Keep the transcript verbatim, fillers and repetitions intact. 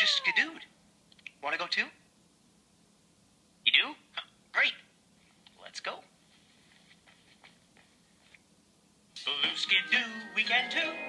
just skidooed. Want to go too? You do? Huh, great. Let's go. Blue skidoo, we can too.